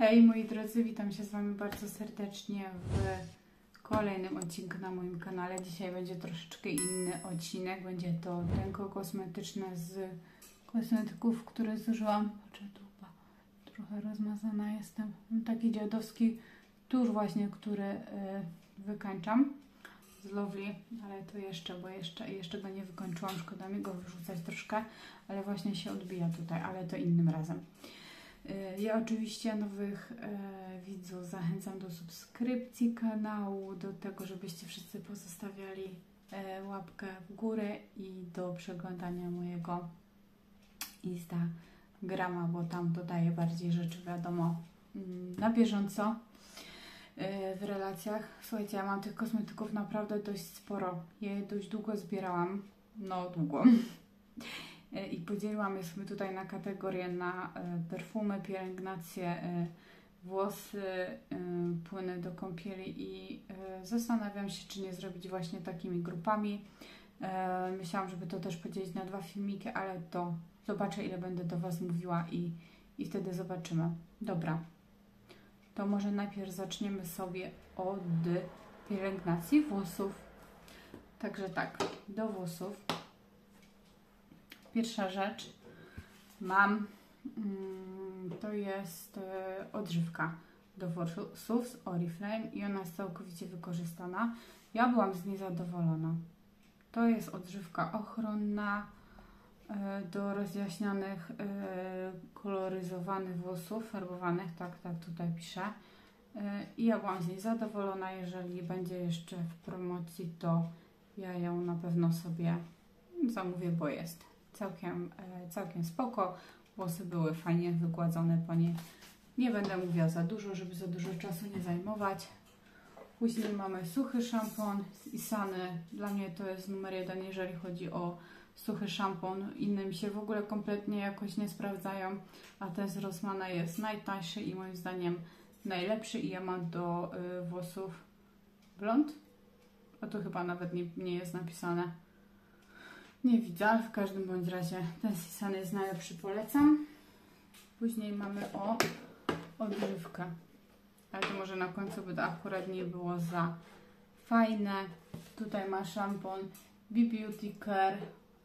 Hej moi drodzy, witam się z Wami bardzo serdecznie w kolejnym odcinku na moim kanale. Dzisiaj będzie troszeczkę inny odcinek. Będzie to denko kosmetyczne z kosmetyków, które zużyłam. Patrzę tu, trochę rozmazana jestem. Mam taki dziadowski tusz właśnie, który wykańczam z Lovely, ale to jeszcze, bo jeszcze go nie wykończyłam. Szkoda mi go wyrzucać troszkę, ale właśnie się odbija tutaj, ale to innym razem. Ja oczywiście nowych widzów zachęcam do subskrypcji kanału, do tego, żebyście wszyscy pozostawiali łapkę w górę i do przeglądania mojego Instagrama, bo tam dodaję bardziej rzeczy, wiadomo, na bieżąco w relacjach. Słuchajcie, ja mam tych kosmetyków naprawdę dość sporo. Ja je dość długo zbierałam, no długo. I podzieliłam je sobie tutaj na kategorie na perfumy, pielęgnacje, włosy, płyny do kąpieli i zastanawiam się, czy nie zrobić właśnie takimi grupami. Myślałam, żeby to też podzielić na 2 filmiki, ale to zobaczę, ile będę do Was mówiła i wtedy zobaczymy. Dobra, to może najpierw zaczniemy sobie od pielęgnacji włosów. Także tak, do włosów. Pierwsza rzecz mam, to jest odżywka do włosów z Oriflame i ona jest całkowicie wykorzystana. Ja byłam z niej zadowolona. To jest odżywka ochronna do rozjaśnionych, koloryzowanych włosów, farbowanych, tak tutaj piszę. I ja byłam z niej zadowolona. Jeżeli będzie jeszcze w promocji, to ja ją na pewno sobie zamówię, bo jest całkiem spoko. Włosy były fajnie wygładzone po niej. Nie będę mówiła za dużo, żeby za dużo czasu nie zajmować. Później mamy suchy szampon z Isany. Dla mnie to jest numer 1, jeżeli chodzi o suchy szampon. Inne mi się w ogóle kompletnie jakoś nie sprawdzają, a ten z Rossmana jest najtańszy i moim zdaniem najlepszy. I ja mam do włosów blond. A tu chyba nawet nie jest napisane. Nie widzę, ale w każdym bądź razie ten z Isany jest najlepszy, polecam. Później mamy odżywkę. Ale to może na końcu by to akurat nie było za fajne. Tutaj ma szampon Beauty Care.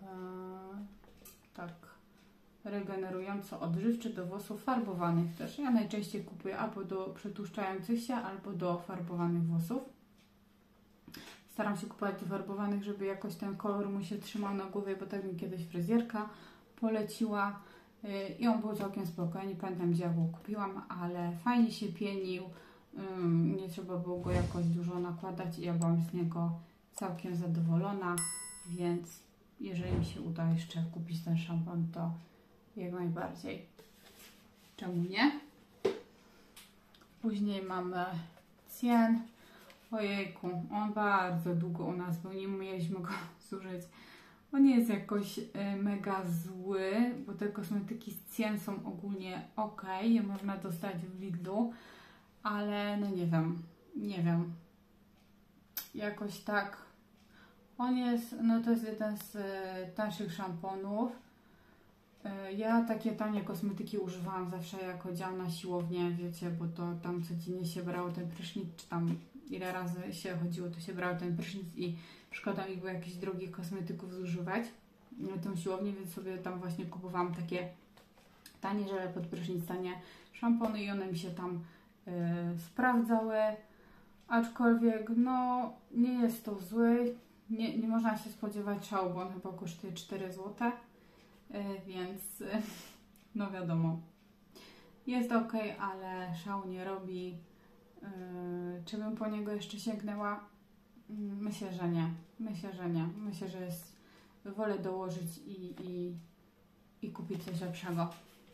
Tak, regenerująco odżywczy do włosów farbowanych też. Ja najczęściej kupuję albo do przetłuszczających się, albo do farbowanych włosów. Staram się kupować do farbowanych, żeby jakoś ten kolor mu się trzymał na głowie, bo tak mi kiedyś fryzjerka poleciła i on był całkiem spoko. Ja nie pamiętam, gdzie ja go kupiłam, ale fajnie się pienił. Nie trzeba było go jakoś dużo nakładać i ja byłam z niego całkiem zadowolona, więc jeżeli mi się uda jeszcze kupić ten szampon, to jak najbardziej. Czemu nie? Później mamy Cien. Ojejku, on bardzo długo u nas był, nie mieliśmy go zużyć. On nie jest jakoś mega zły, bo te kosmetyki z Cien są ogólnie ok, je można dostać w Lidlu, ale no nie wiem. Jakoś tak. On jest, no to jest jeden z tańszych szamponów. Ja takie tanie kosmetyki używałam zawsze jak chodziłam na siłownię, wiecie, bo to tam codziennie się brało ten prysznic, czy tam ile razy się chodziło, to się brał ten prysznic i szkoda mi było jakichś drogich kosmetyków zużywać na tą siłownię, więc sobie tam właśnie kupowałam takie tanie żele pod prysznic, tanie szampony i one mi się tam sprawdzały, aczkolwiek no nie jest to zły, nie można się spodziewać szału, bo on chyba kosztuje 4 zł, więc no wiadomo, jest ok, ale szału nie robi. Czy bym po niego jeszcze sięgnęła? Myślę, że nie. Myślę, że jest, wolę dołożyć i kupić coś lepszego.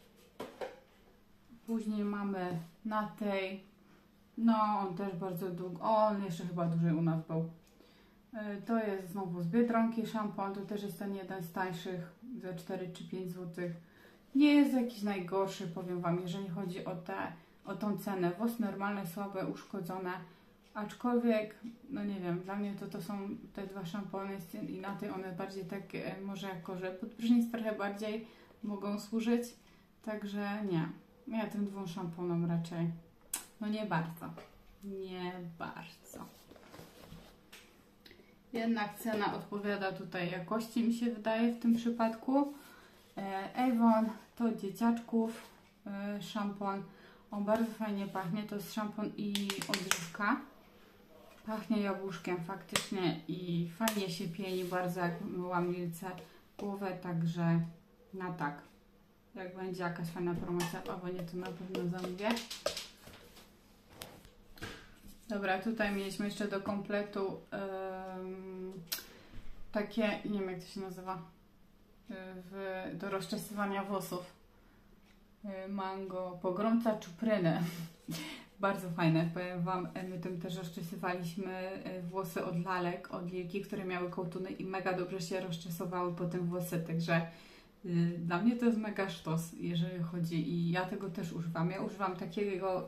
Później mamy na tej, no on też bardzo długo, on jeszcze chyba dłużej u nas był. To jest znowu z Biedronki szampon, to też jest ten jeden z tańszych, za 4 czy 5 zł. Nie jest jakiś najgorszy, powiem Wam, jeżeli chodzi o tą cenę. Włosy normalne, słabe, uszkodzone, aczkolwiek, no nie wiem, dla mnie to są te 2 szampony i na tej one bardziej tak, może jako, że pod prysznic trochę bardziej mogą służyć, także nie. Ja tym 2 szamponom raczej, no nie bardzo. Nie bardzo. Jednak cena odpowiada tutaj jakości, mi się wydaje w tym przypadku. Avon to dzieciaczków szampon. On bardzo fajnie pachnie. To jest szampon i odżywka. Pachnie jabłuszkiem faktycznie i fajnie się pieni bardzo, jak myłam Lilce głowę, także na tak. Jak będzie jakaś fajna promocja w Avonie, to na pewno zamówię. Dobra, tutaj mieliśmy jeszcze do kompletu takie, nie wiem jak to się nazywa, do rozczesywania włosów. Mango, pogromca czupryny. Bardzo fajne, powiem Wam, my tym też rozczesywaliśmy włosy od lalek, od Lilki, które miały kołtuny i mega dobrze się rozczesowały po tym włosy, także dla mnie to jest mega sztos, jeżeli chodzi, i ja tego też używam. Ja używam takiego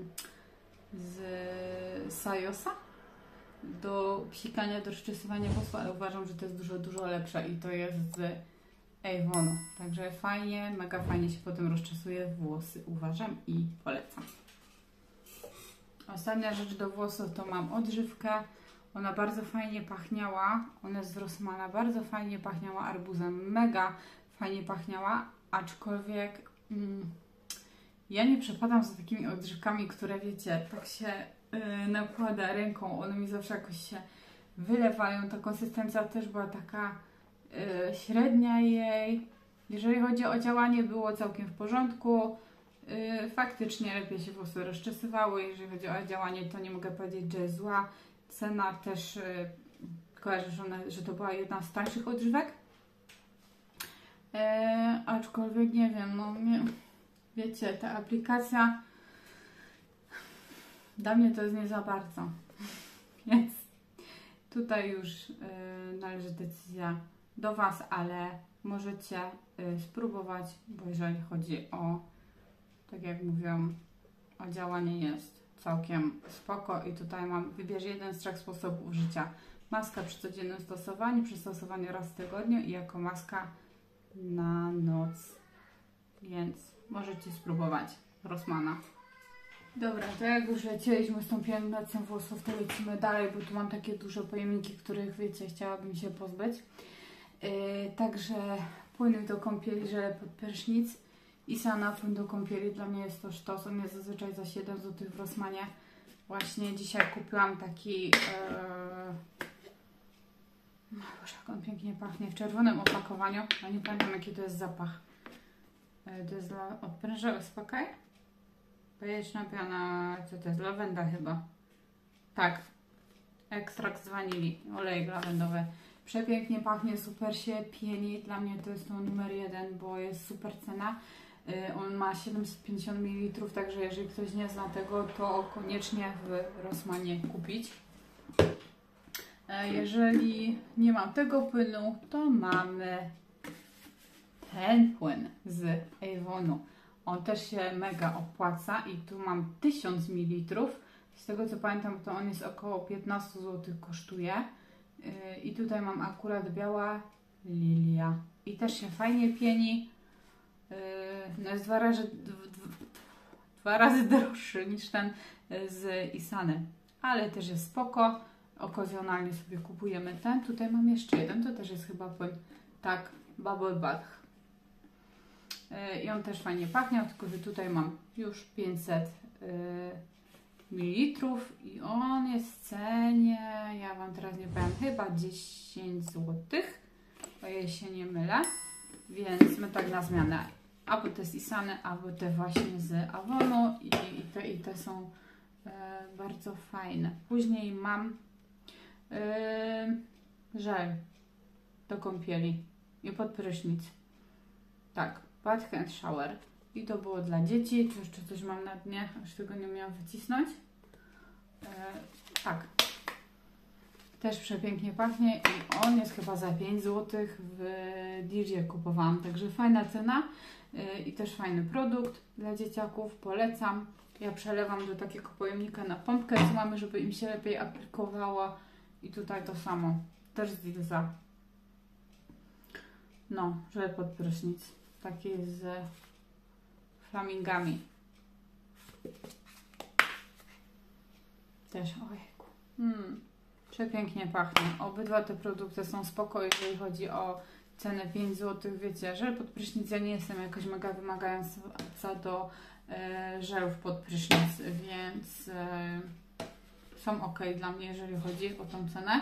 z Sajosa do psikania, do rozczesywania włosów, ale uważam, że to jest dużo lepsze i to jest z Avonu. Także fajnie, mega fajnie się potem rozczesuje włosy, uważam i polecam. Ostatnia rzecz do włosów to mam odżywkę. Ona bardzo fajnie pachniała, ona jest z Rossmana, bardzo fajnie pachniała arbuzem, mega fajnie pachniała, aczkolwiek ja nie przepadam za takimi odżywkami, które wiecie, tak się nakłada ręką, one mi zawsze jakoś się wylewają, ta konsystencja też była taka średnia jej. Jeżeli chodzi o działanie, było całkiem w porządku. Faktycznie lepiej się włosy rozczesywały. Jeżeli chodzi o działanie, to nie mogę powiedzieć, że jest zła. Cena też kojarzę, że to była jedna z tańszych odżywek. Aczkolwiek nie wiem, no nie, wiecie, ta aplikacja dla mnie to jest nie za bardzo. Więc tutaj już należy decyzja do Was, ale możecie spróbować, bo jeżeli chodzi o, tak jak mówiłam, o działanie jest całkiem spoko i tutaj mam, wybierz jeden z 3 sposobów użycia. Maska przy codziennym stosowaniu, przy stosowaniu raz w tygodniu i jako maska na noc, więc możecie spróbować Rossmana. Dobra, to jak już lecieliśmy z tą pielęgnacją włosów, to lecimy dalej, bo tu mam takie duże pojemniki, których wiecie, chciałabym się pozbyć. Także płyny do kąpieli, żele pod prysznic i Sana płyn do kąpieli, dla mnie jest to sztos, on jest zazwyczaj za 7 zł w Rossmanie. Właśnie dzisiaj kupiłam taki, boże, jak on pięknie pachnie, w czerwonym opakowaniu, a nie pamiętam jaki to jest zapach. To jest dla odpręża, uspokaj. Bajeczna piana, co to jest? Lawenda chyba. Tak. Ekstrakt z wanilii, olejek lawendowy. Przepięknie pachnie, super się pieni. Dla mnie to jest to numer 1, bo jest super cena. On ma 750 ml, także jeżeli ktoś nie zna tego, to koniecznie w Rossmanie kupić. Jeżeli nie mam tego płynu, to mamy ten płyn z Avonu. On też się mega opłaca i tu mam 1000 ml. Z tego co pamiętam, to on jest około 15 zł kosztuje. I tutaj mam akurat biała lilia. I też się fajnie pieni. No jest dwa razy droższy niż ten z Isany. Ale też jest spoko. Okazjonalnie sobie kupujemy ten. Tutaj mam jeszcze jeden. To też jest chyba płyn. Tak, Bubble Bath. I on też fajnie pachnie, tylko że tutaj mam już 500 ml i on jest w cenie, ja Wam teraz nie powiem, chyba 10 zł, o jej się nie mylę, więc my tak na zmianę, albo te z Isany, albo te właśnie z Avonu i te są bardzo fajne. Później mam żel do kąpieli i pod prysznic, tak, Bath and Shower. I to było dla dzieci. Tu jeszcze coś mam na dnie, aż tego nie miałam wycisnąć. Tak. Też przepięknie pachnie i on jest chyba za 5 zł w Dirzie kupowałam. Także fajna cena i też fajny produkt dla dzieciaków. Polecam. Ja przelewam do takiego pojemnika na pompkę, co mamy, żeby im się lepiej aplikowało. I tutaj to samo. Też z Dilza. No, żel pod prysznic. Taki z flamingami. Też, ojejku. Przepięknie pachnie. Obydwa te produkty są spoko, jeżeli chodzi o cenę 5 zł. Wiecie, żel pod prysznic, ja nie jestem jakoś mega wymagająca do żelów pod prysznic, więc są ok dla mnie, jeżeli chodzi o tą cenę.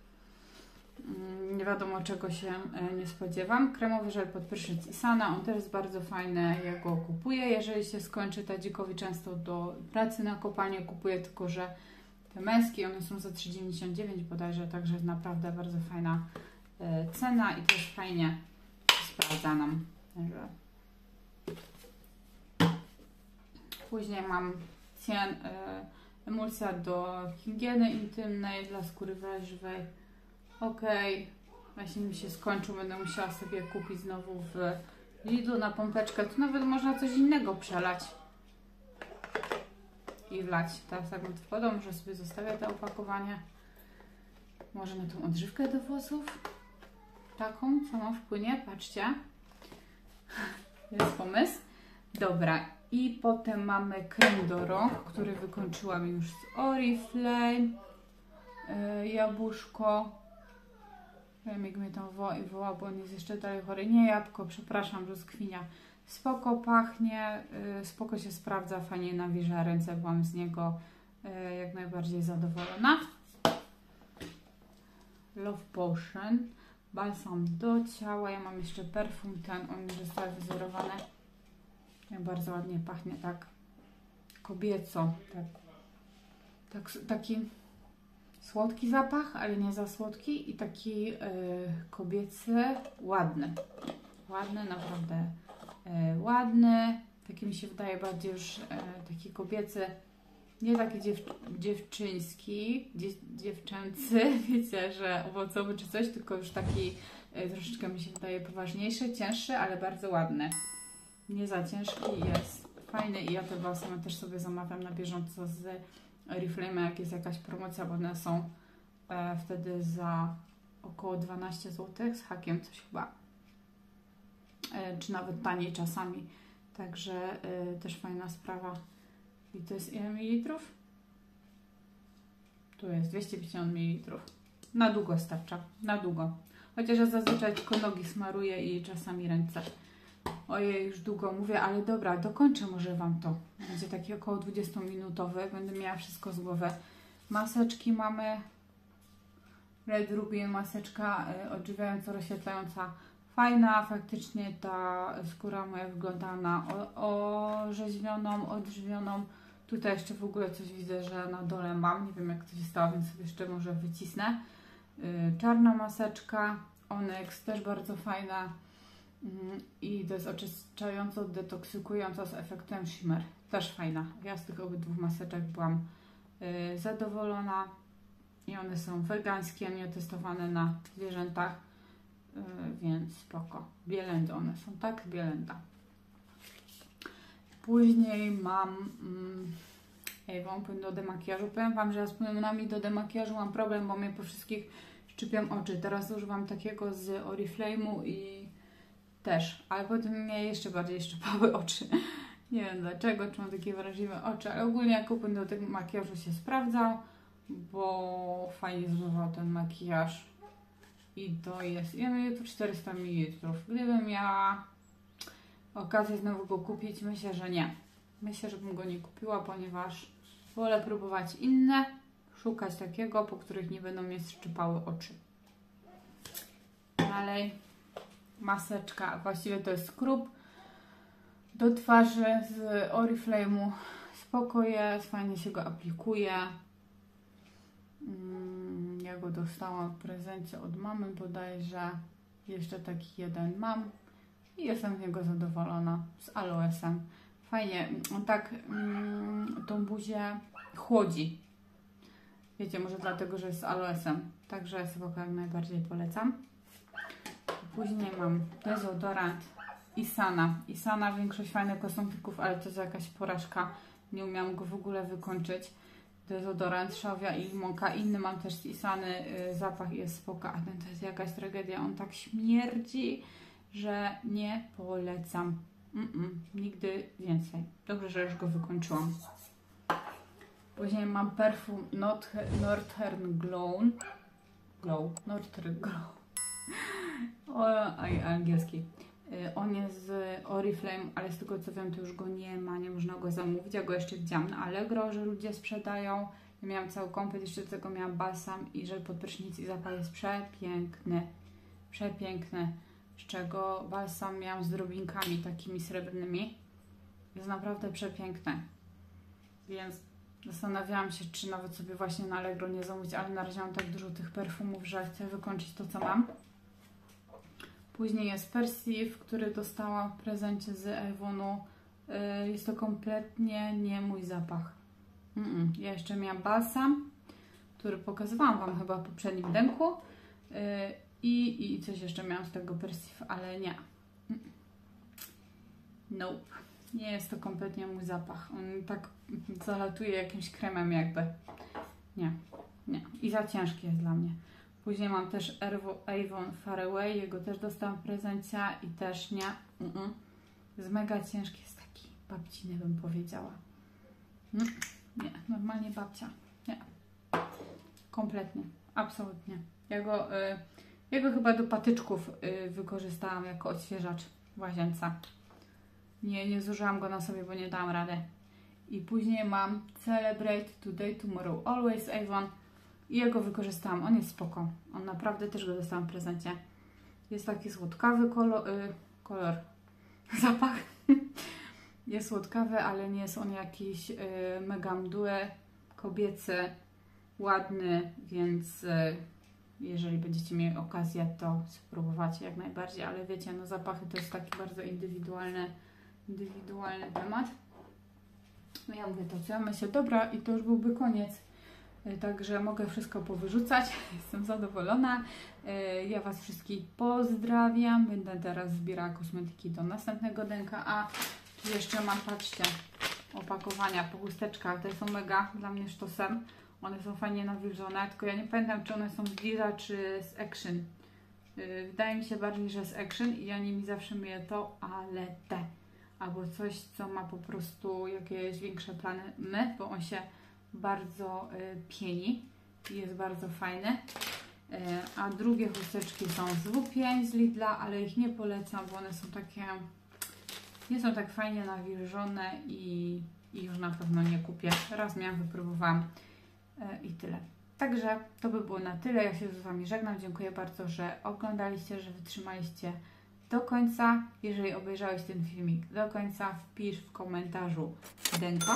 Nie wiadomo czego się nie spodziewam. Kremowy żel pod prysznic Isana, on też jest bardzo fajny, ja go kupuję. Jeżeli się skończy tadzikowi, często do pracy na kopalnię kupuję, tylko że te męskie, one są za 3,99 bodajże, także jest naprawdę bardzo fajna cena i też fajnie sprawdza nam. Później mam Cyan emulsja do higieny intymnej dla skóry wrażliwej. Ok, właśnie mi się skończył, będę musiała sobie kupić znowu w Lidlu na pompeczkę. Tu nawet można coś innego przelać i wlać. Teraz jak bym wkładał, może sobie zostawię to opakowanie. Może na tą odżywkę do włosów. Taką, co ma wpłynie, patrzcie. Jest pomysł. Dobra, i potem mamy krem do rąk, który wykończyłam już z Oriflame. Jabłuszko. Ja jak mnie tam woła, bo on jest jeszcze dalej chory. Nie jabłko, przepraszam, brzoskwinia. Spoko pachnie, spoko się sprawdza, fajnie nawilża ręce, byłam z niego jak najbardziej zadowolona. Love Potion, balsam do ciała. Ja mam jeszcze perfum ten, on już został wyzerowany. Bardzo ładnie pachnie, tak kobieco, taki słodki zapach, ale nie za słodki i taki kobiecy, ładny, naprawdę ładny, taki mi się wydaje bardziej już taki kobiecy, nie taki dziewczyński, dziewczęcy, wiecie, że owocowy czy coś, tylko już taki troszeczkę mi się wydaje poważniejszy, cięższy, ale bardzo ładny. Nie za ciężki, jest fajny i ja te balsamy też sobie zamawiam na bieżąco z Oriflame, jak jest jakaś promocja, bo one są wtedy za około 12 zł z hakiem, coś chyba, czy nawet taniej czasami, także też fajna sprawa. I to jest ile mililitrów? Tu jest 250 ml. Na długo starcza, na długo. Chociaż ja zazwyczaj tylko nogi smaruję i czasami ręce. Ojej, już długo mówię, ale dobra, dokończę może Wam to. Będzie taki około 20-minutowy, będę miała wszystko z głowy. Maseczki mamy. Red Ruby, maseczka odżywiająca, rozświetlająca. Fajna, faktycznie ta skóra moja wygląda na orzeźwioną, odżywioną. Tutaj jeszcze w ogóle coś widzę, że na dole mam. Nie wiem jak to się stało, więc sobie jeszcze może wycisnę. Czarna maseczka, Onyx, też bardzo fajna. I to jest oczyszczająco, detoksykująco z efektem shimmer. Też fajna. Ja z tych obydwu maseczek byłam zadowolona. I one są wegańskie, nie testowane na zwierzętach. Więc spoko. Bielędy one są, tak? Bielęda. Później mam płyn do demakijażu. Powiem Wam, że ja z płynami do demakijażu mam problem, bo mnie po wszystkich szczypią oczy. Teraz używam takiego z Oriflame'u i też, ale potem mnie jeszcze bardziej szczypały oczy. Nie wiem dlaczego, czy mam takie wrażliwe oczy, ale ogólnie jako płyn do tego makijażu się sprawdzał, bo fajnie zmywał ten makijaż. I to jest, ja miałem tu 400 ml. Gdybym miała okazję znowu go kupić, myślę, że nie. Myślę, że bym go nie kupiła, ponieważ wolę próbować inne, szukać takiego, po których nie będą mnie szczypały oczy. Dalej maseczka, właściwie to jest skrób do twarzy z Oriflame'u. Spoko jest, fajnie się go aplikuje. Ja go dostałam w prezencie od mamy bodajże. Jeszcze taki jeden mam i jestem z niego zadowolona, z aloesem. Fajnie, on tak tą buzię chłodzi. Wiecie, może dlatego, że jest z aloesem. Także spoko, jak najbardziej polecam. Później mam dezodorant Isana. Isana, większość fajnych kosmetyków, ale to jest jakaś porażka. Nie umiałam go w ogóle wykończyć. Dezodorant szałwia i limonka. Inny mam też z Isany. Zapach jest spoko, a ten to jest jakaś tragedia. On tak śmierdzi, że nie polecam. Nigdy więcej. Dobrze, że już go wykończyłam. Później mam perfum Northern Glow. Northern Glow. Angielski. On jest z Oriflame, ale z tego co wiem, to już go nie ma, nie można go zamówić. Ja go jeszcze widziałam na Allegro, że ludzie sprzedają. Ja miałam cały komplet, jeszcze do tego miałam balsam i żel pod prysznic i zapach jest przepiękny. Przepiękny. Z czego balsam miałam z drobinkami takimi srebrnymi. Jest naprawdę przepiękny. Więc zastanawiałam się, czy nawet sobie właśnie na Allegro nie zamówić, ale na razie mam tak dużo tych perfumów, że chcę wykończyć to, co mam. Później jest Perceive, który dostałam w prezencie z Avonu. Jest to kompletnie nie mój zapach. Ja jeszcze miałam balsam, który pokazywałam Wam chyba w poprzednim denku. I coś jeszcze miałam z tego Perceive, ale nie. Nope. Nie jest to kompletnie mój zapach. On tak zalatuje jakimś kremem jakby. Nie. I za ciężki jest dla mnie. Później mam też Avon Far Away. Jego też dostałam w prezencie i też nie. Jest mega ciężki. Jest taki babciny, bym powiedziała. Nie. Normalnie babcia. Nie. Kompletnie. Absolutnie. Ja go chyba do patyczków wykorzystałam jako odświeżacz w łazience. Nie zużyłam go na sobie, bo nie dałam rady. I później mam Celebrate Today, Tomorrow, Always Avon. I jego wykorzystałam. On jest spoko. On naprawdę też go dostałam w prezencie. Jest taki słodkawy kolor. Zapach. Jest słodkawy, ale nie jest on jakiś mega mdły, kobiecy, ładny, więc jeżeli będziecie mieli okazję, to spróbowacie jak najbardziej, ale wiecie, no zapachy to jest taki bardzo indywidualny temat. Ja mówię to, co ja myślę, dobra, i to już byłby koniec. Także mogę wszystko powyrzucać. Jestem zadowolona. Ja Was wszystkich pozdrawiam. Będę teraz zbierała kosmetyki do następnego denka. A tu jeszcze mam, patrzcie, opakowania po chusteczkach. Te są mega dla mnie sztosem. One są fajnie nawilżone, tylko ja nie pamiętam, czy one są z Lidla, czy z Action. Wydaje mi się bardziej, że z Action i ja nimi zawsze myję to, ale te. Albo coś, co ma po prostu jakieś większe plany, bo on się bardzo pieni i jest bardzo fajny. A drugie chusteczki są z W5 z Lidla, ale ich nie polecam, bo one są takie, nie są tak fajnie nawilżone i już na pewno nie kupię. Raz miałam, wypróbowałam i tyle. Także to by było na tyle. Ja się z Wami żegnam. Dziękuję bardzo, że oglądaliście, że wytrzymaliście do końca. Jeżeli obejrzałeś ten filmik do końca, wpisz w komentarzu denka.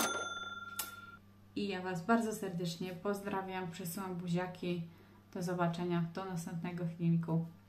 I ja Was bardzo serdecznie pozdrawiam, przesyłam buziaki. Do zobaczenia, do następnego filmiku.